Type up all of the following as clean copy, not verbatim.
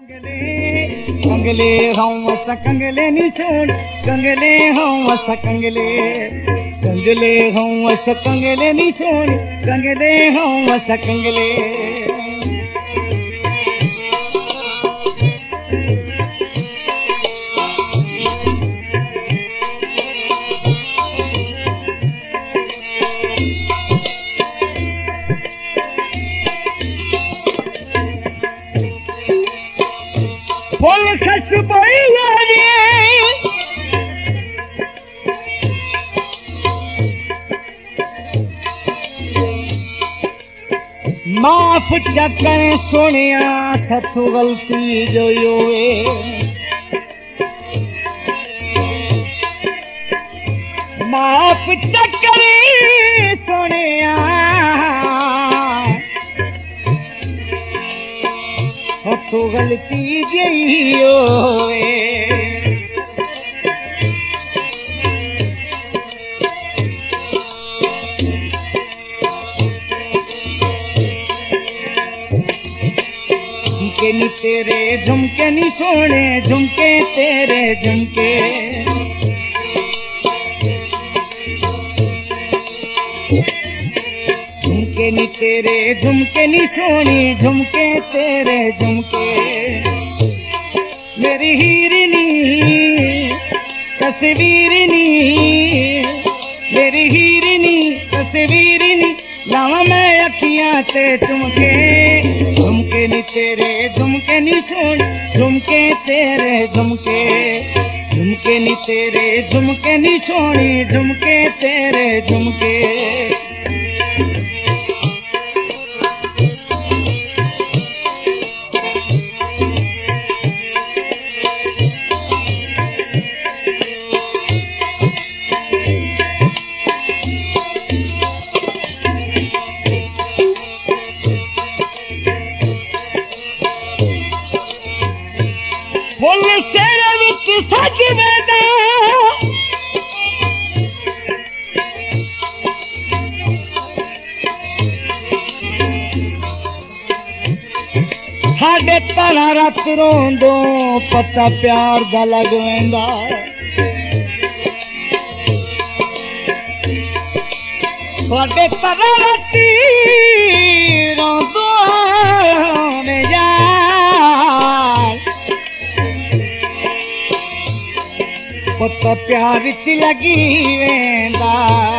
कंगले हम असा कंगले नी छोड़ कंगले हम असा कंगले हम असा कंगले नी छोड़ कंगले हम असा कंगले फुल खशबोई माफ चकर सुनिया थथू गलती जो योए माफ चकर सुनिया थथू गलती जो योए झुमके नी तेरे झुमके नी सोने झुमके तेरे झुमके झुमके नी तेरे झुमके नी सोनी झुमके तेरे झुमके मेरी हीरनी तस्वीरनी मेरी हीरनी तस्वीरनी लावा मैं अखियां ते चुमके झुमके नी तेरे झुमके नी सोन झुमके तेरे झुमके झुमके नी तेरे झुमके नी सोनी झुमके तेरे झुमके फुल तेरे विच सज वेदा साडे तारा रात रोंदो पता प्यार दा लग वेंदा साडे तारा राती रोंदो ने यार पता प्यार च लगी वेंदा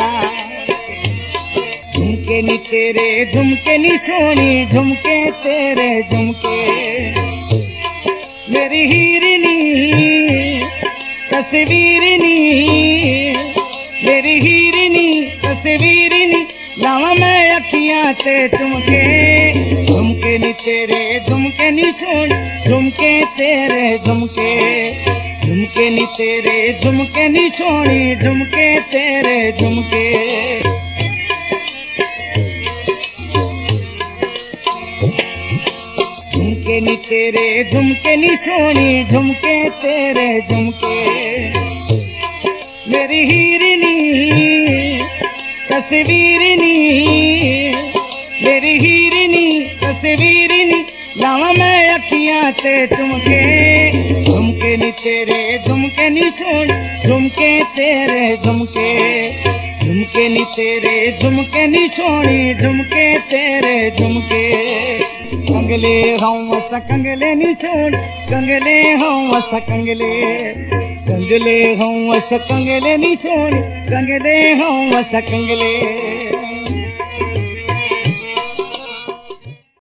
झुमके नी तेरे झुमके नी सोनी झुमके तेरे झुमके मेरी हीरनी तस्वीरनी मेरी हीरनी तस्वीरनी लावा मैं अखियां ते चुमके झुमके नी तेरे झुमके नी सोनी झुमके तेरे झुमके झुमके नी तेरे झुमके नी सोनी झुमके तेरे झुमके झुमके नी तेरे झुमके नी सोनी झुमके तेरे झुमके मेरी हीरनी तस्वीरनी मेरी हीरनी तस्वीरनी लावा मैं अखियां ते चुमके झुमके नी तेरे झुमके नी सोन झुमके तेरे झुमके झुमके नी तेरे झुमके नी सोनी झुमके तेरे झुमके कंगले हम असा कंगले नी सोन कंगले हम असा कंगले हम असा कंगले नी सोन कंगले हम असा कंगले